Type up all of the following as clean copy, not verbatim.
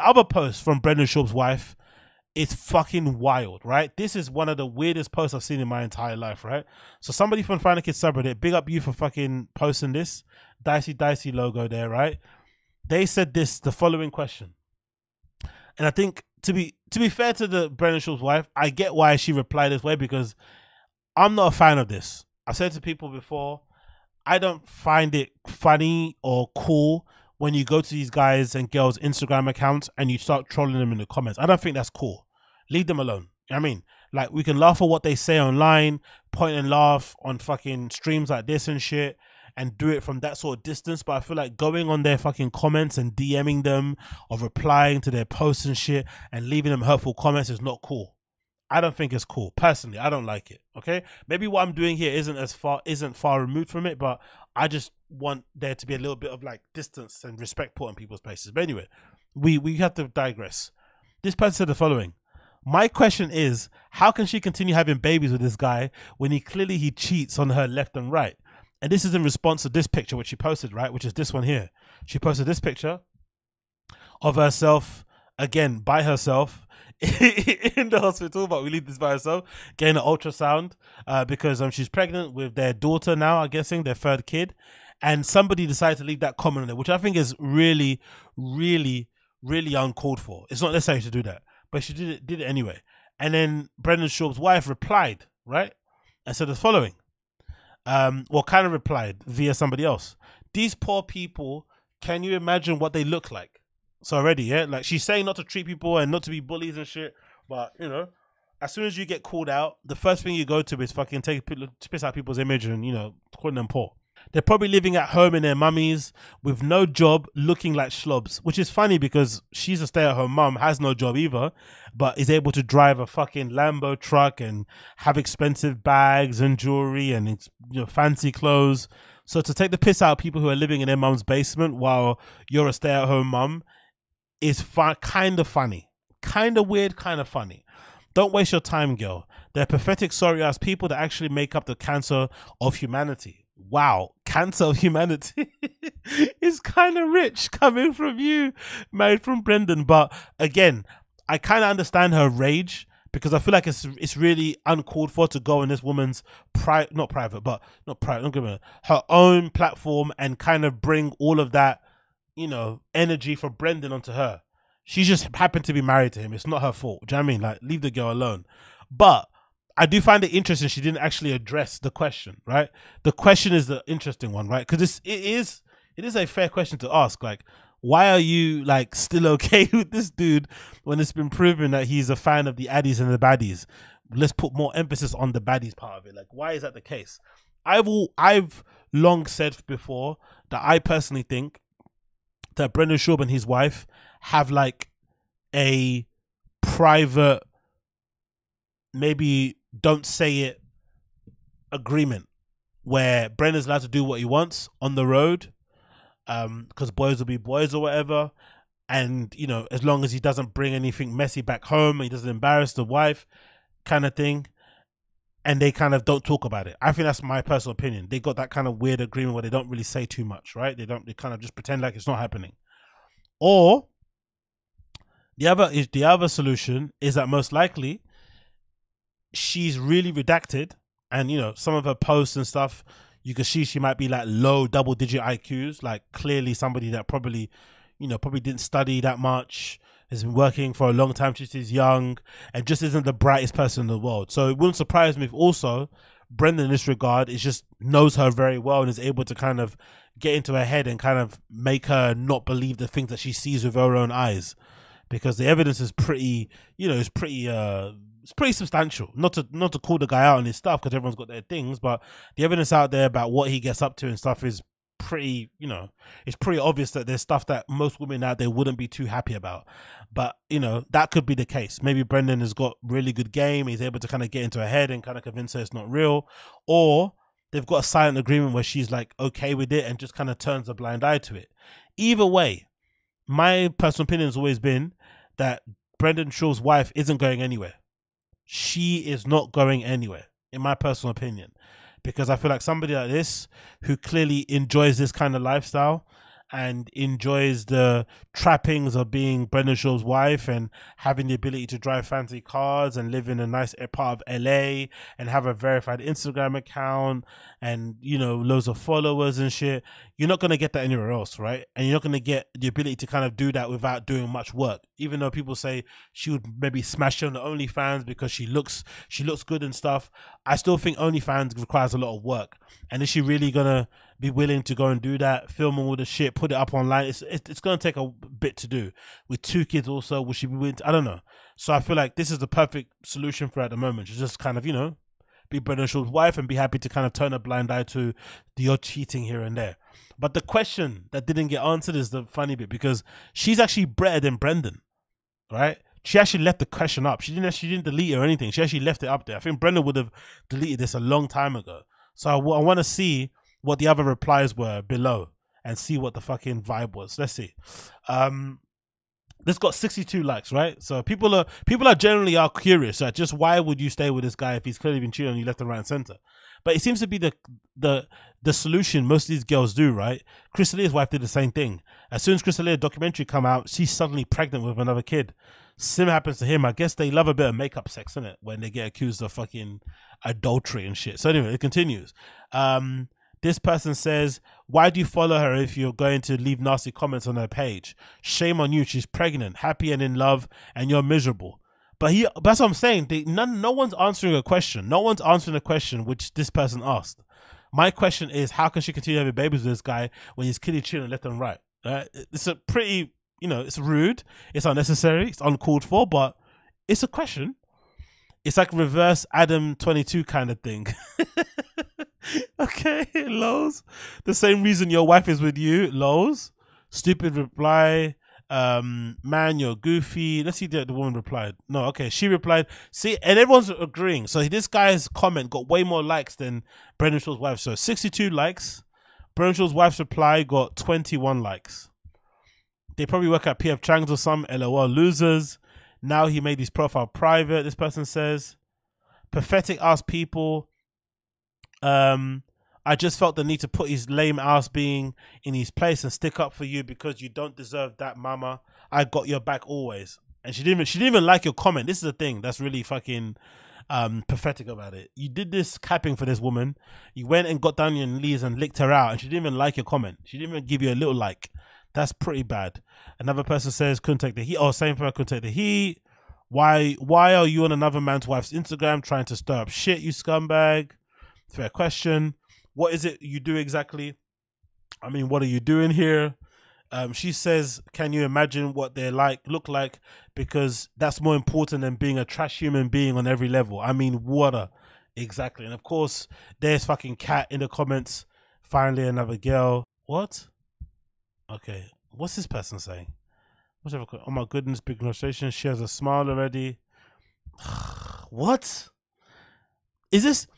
other post from Brendan Schaub's wife is fucking wild, right? This is one of the weirdest posts I've seen in my entire life, right? So somebody from Find a Kid subreddit, big up you for fucking posting this dicey logo there, right? They said the following question. And I think to be fair to the Brendan Schaub's wife, I get why she replied this way, because I'm not a fan of this. I've said to people before, I don't find it funny or cool when you go to these guys and girls' Instagram accounts and you start trolling them in the comments. I don't think that's cool. Leave them alone. I mean, like, we can laugh at what they say online, point and laugh on fucking streams like this and shit, and do it from that sort of distance. But I feel like going on their fucking comments and DMing them or replying to their posts and shit and leaving them hurtful comments is not cool. I don't think it's cool. Personally, I don't like it. Okay, maybe what I'm doing here isn't far removed from it, but I just want there to be a little bit of like distance and respect put on people's places. But anyway, we have to digress. This person said the following: my question is, how can she continue having babies with this guy when he cheats on her left and right? And this is in response to this picture which she posted, right? Which is this one here. She posted this picture of herself, again, by herself, in the hospital, but we leave this by herself, getting an ultrasound because she's pregnant with their daughter now, I'm guessing, their third kid. And somebody decided to leave that comment on there, which I think is really, really, really uncalled for. It's not necessary to do that, but she did it anyway. And then Brendan Schaub's wife replied, right? And said the following. Well, kind of replied via somebody else. These poor people, can you imagine what they look like? So already, yeah, like, she's saying not to treat people and not to be bullies and shit, but you know, as soon as you get called out, the first thing you go to is fucking piss out people's image and, you know, calling them poor. They're probably living at home in their mummies with no job, looking like Schaub'S, which is funny because she's a stay-at-home mum, has no job either, but is able to drive a fucking Lambo truck and have expensive bags and jewelry and, you know, fancy clothes. So to take the piss out of people who are living in their mum's basement while you're a stay-at-home mum is kind of funny, kind of weird, kind of funny. Don't waste your time, girl. They're pathetic, sorry-ass people that actually make up the cancer of humanity. Wow, cancer of humanity is kind of rich coming from you, married from Brendan. But again, I kind of understand her rage, because I feel like it's really uncalled for to go on this woman's her own platform and kind of bring all of that, you know, energy for Brendan onto her. She just happened to be married to him. It's not her fault. Do you know what I mean? Like, leave the girl alone. But I do find it interesting she didn't actually address the question, right? The question is the interesting one, right? Because it is a fair question to ask. Like, why are you like still okay with this dude when it's been proven that he's a fan of the addies and the baddies? Let's put more emphasis on the baddies part of it. Like, why is that the case? I've long said before that I personally think that Brendan Schaub and his wife have like a private, maybe don't say it, agreement where Brendan's allowed to do what he wants on the road, because boys will be boys or whatever, and you know, as long as he doesn't bring anything messy back home, he doesn't embarrass the wife, kind of thing, and they kind of don't talk about it. I think that's my personal opinion. They got that kind of weird agreement where they don't really say too much, right? They kind of just pretend like it's not happening. Or the other solution is that most likely she's really redacted, and you know, some of her posts and stuff, you can see she might be like low double-digit IQs, like clearly somebody that probably didn't study that much, has been working for a long time since she's young, and just isn't the brightest person in the world. So it wouldn't surprise me if also Brendan in this regard just knows her very well and is able to kind of get into her head and kind of make her not believe the things that she sees with her own eyes, because the evidence is pretty, you know, it's pretty substantial. Not to call the guy out on his stuff, because everyone's got their things, but the evidence out there about what he gets up to and stuff is pretty, you know, it's pretty obvious that there's stuff that most women out there wouldn't be too happy about. But you know, that could be the case. Maybe Brendan has got really good game, he's able to kind of get into her head and kind of convince her it's not real, or they've got a silent agreement where she's like okay with it and just kind of turns a blind eye to it. Either way, my personal opinion has always been that Brendan Schaub's wife isn't going anywhere. She is not going anywhere, in my personal opinion, because I feel like somebody like this who clearly enjoys this kind of lifestyle and enjoys the trappings of being Brendan Schaub's wife and having the ability to drive fancy cars and live in a nice part of LA and have a verified Instagram account and, you know, loads of followers and shit. You're not going to get that anywhere else, right? And you're not going to get the ability to kind of do that without doing much work. Even though people say she would maybe smash on the OnlyFans because she looks good and stuff, I still think OnlyFans requires a lot of work. And is she really going to be willing to go and do that, film all the shit, put it up online? It's going to take a bit to do. With 2 kids also, will she be willing to, I don't know. So I feel like this is the perfect solution for her at the moment. She's just kind of, you know, be Brendan Schaub's wife and be happy to kind of turn a blind eye to the odd cheating here and there. But the question that didn't get answered is the funny bit, because she's actually better than Brendan, right? She actually left the question up. She didn't delete it or anything. She actually left it up there. I think Brendan would have deleted this a long time ago. So I want to see what the other replies were below and see what the fucking vibe was. Let's see. This got 62 likes, right? So people are generally curious. Like, just why would you stay with this guy if he's clearly been cheating on you left and right and center? But it seems to be the solution most of these girls do, right? Chris D'Elia's wife did the same thing. As soon as Chris D'Elia documentary come out, she's suddenly pregnant with another kid. Sim happens to him. I guess they love a bit of makeup sex, innit? When they get accused of fucking adultery and shit. So anyway, it continues. This person says, why do you follow her if you're going to leave nasty comments on her page? Shame on you. She's pregnant, happy and in love, and you're miserable. But that's what I'm saying. No one's answering a question. No one's answering a question which this person asked. My question is, how can she continue having babies with this guy when he's killing children left and right? It's a pretty, you know, it's rude, it's unnecessary, it's uncalled for, but it's a question. It's like reverse Adam 22 kind of thing. Okay, lols. The same reason your wife is with you, lols. Stupid reply. Man, you're goofy. Let's see the woman replied. No, okay, she replied. See, and everyone's agreeing. So this guy's comment got way more likes than Brendan Schaub's wife. So 62 likes. Brendan Schaub's wife's reply got 21 likes. They probably work at PF Chang's or some. LOL losers. Now he made his profile private. This person says, pathetic ass people. I just felt the need to put his lame ass being in his place and stick up for you because you don't deserve that, mama. I got your back always. And she didn't even like your comment. This is the thing that's really fucking pathetic about it. You did this capping for this woman. You went and got down on your knees and licked her out, and she didn't even like your comment. She didn't even give you a little like. That's pretty bad. Another person says, couldn't take the heat. Oh, same person, couldn't take the heat. Why are you on another man's wife's Instagram trying to stir up shit, you scumbag? Fair question. What is it you do exactly? I mean, what are you doing here? She says, can you imagine what they look like? Because that's more important than being a trash human being on every level. I mean, water. Exactly. And of course, there's fucking Cat in the comments. Finally, another girl. What? Okay. What's this person saying? Oh my goodness, big frustration. She has a smile already. What? Is this...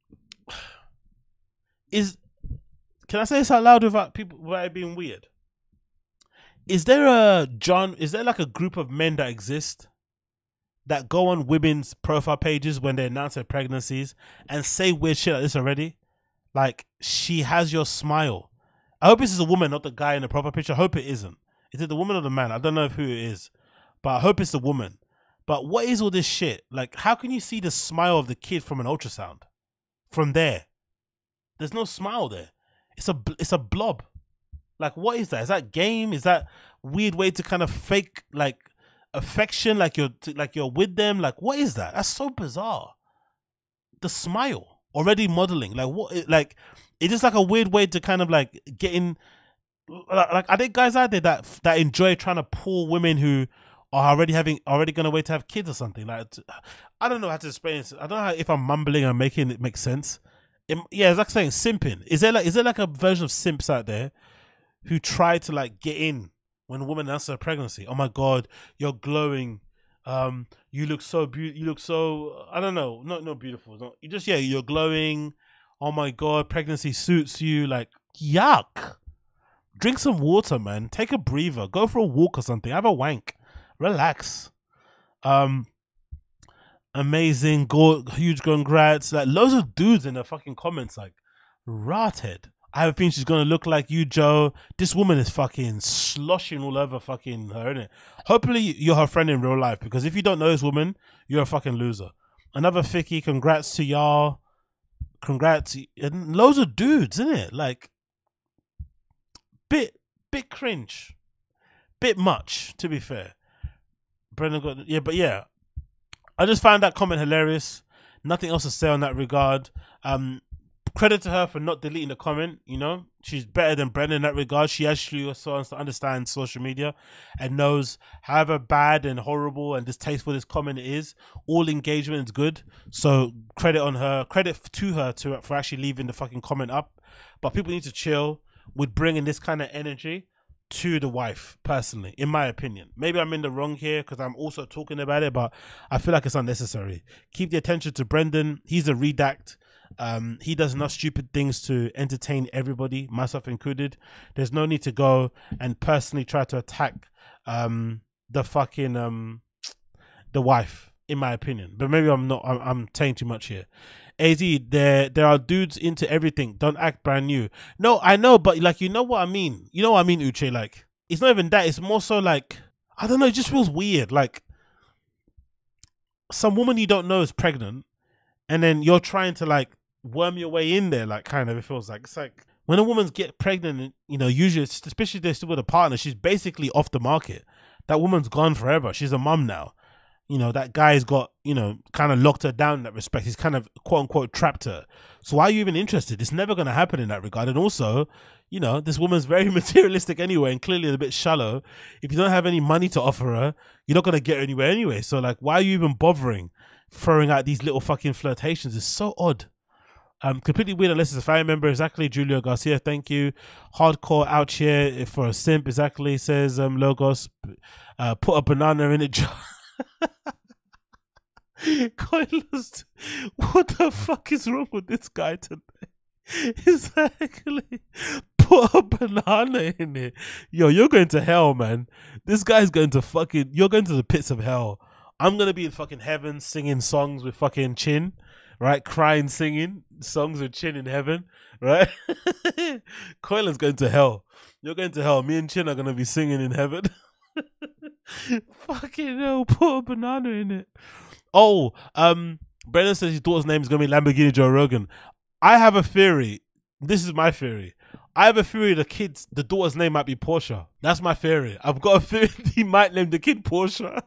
Can I say this out loud without it being weird? Is there like a group of men that exist that go on women's profile pages when they announce their pregnancies and say weird shit like this already? Like, she has your smile. I hope this is a woman, not the guy in the profile picture. I hope it isn't. Is it the woman or the man? I don't know who it is, but I hope it's the woman. But what is all this shit? Like, how can you see the smile of the kid from an ultrasound? From there, there's no smile there. It's a blob. Like, what is that? Is that game? Is that weird way to kind of fake like affection, like you're with them? Like, what is that? That's so bizarre. The smile already modeling, like what? Like, it's just like a weird way to kind of like get in. Like, are there guys out there that enjoy trying to pull women who are already gonna wait to have kids or something? Like, I don't know how to explain it. I don't know if I'm mumbling and making it make sense. Yeah, it's like saying simping. Is there like a version of simps out there who try to like get in when a woman announces her pregnancy? Oh my god, you're glowing. You look so beautiful. You look so, I don't know, not beautiful. You're glowing. Oh my god, pregnancy suits you. Like, yuck. Drink some water, man. Take a breather. Go for a walk or something. Have a wank. Relax. Amazing, huge congrats. Like, loads of dudes in the fucking comments, like, rathead. I have a feeling she's gonna look like you, Joe. This woman is fucking sloshing all over fucking her, innit? Hopefully you're her friend in real life, because if you don't know this woman, you're a fucking loser. Another Ficky, congrats to y'all. Congrats. And loads of dudes, innit? Like, bit cringe. Bit much, to be fair. Brendan got, yeah, but yeah. I just found that comment hilarious. Nothing else to say on that regard. Credit to her for not deleting the comment. You know, she's better than Brendan in that regard. She actually also understands social media and knows however bad and horrible and distasteful this comment is, all engagement is good. So credit on her, credit to her for actually leaving the fucking comment up. But people need to chill with bringing this kind of energy to the wife, personally, in my opinion. Maybe I'm in the wrong here because I'm also talking about it, but I feel like it's unnecessary. Keep the attention to Brendan. He's a redact. He does enough stupid things to entertain everybody, myself included. There's no need to go and personally try to attack the fucking the wife, in my opinion. But maybe I'm saying too much here. AZ, there are dudes into everything. Don't act brand new. No, I know, but like, you know what I mean? You know what I mean, Uche? Like, it's not even that. It's more so like, I don't know, it just feels weird. Like, some woman you don't know is pregnant, and then you're trying to like worm your way in there, like, kind of, it feels like. It's like, when a woman's get pregnant, you know, usually, especially if they're still with a partner, she's basically off the market. That woman's gone forever. She's a mum now. You know, that guy's got, you know, kind of locked her down in that respect. He's kind of, quote unquote, trapped her. So why are you even interested? It's never going to happen in that regard. And also, you know, this woman's very materialistic anyway, and clearly a bit shallow. If you don't have any money to offer her, you're not going to get her anywhere anyway. So, like, why are you even bothering throwing out these little fucking flirtations? It's so odd. Completely weird unless it's a family member. Exactly, Julio Garcia, thank you. Hardcore out here for a simp, exactly, says Logos. Put a banana in it. Coinless. What the fuck is wrong with this guy today? Exactly. Put a banana in it. Yo, you're going to hell, man. This guy's going to fucking, you're going to the pits of hell. I'm going to be in fucking heaven singing songs with fucking Chin, right? Crying, singing songs with Chin in heaven, right? Coiler's going to hell. You're going to hell. Me and Chin are going to be singing in heaven. Fucking hell, put a banana in it. Oh, Brendan says his daughter's name is going to be Lamborghini Joe Rogan. I have a theory. This is my theory. I have a theory the daughter's name might be Portia. That's my theory. I've got a theory he might name the kid Portia.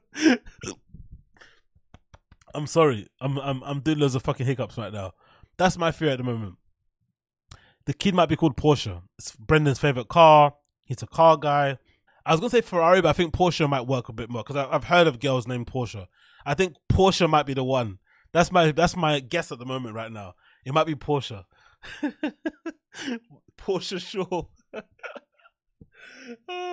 I'm sorry. I'm doing loads of fucking hiccups right now. That's my theory at the moment. The kid might be called Portia. It's Brendan's favorite car. He's a car guy. I was gonna say Ferrari, but I think Porsche might work a bit more because I've heard of girls named Porsche. I think Porsche might be the one. That's my guess at the moment right now. It might be Porsche. Porsche Shaw.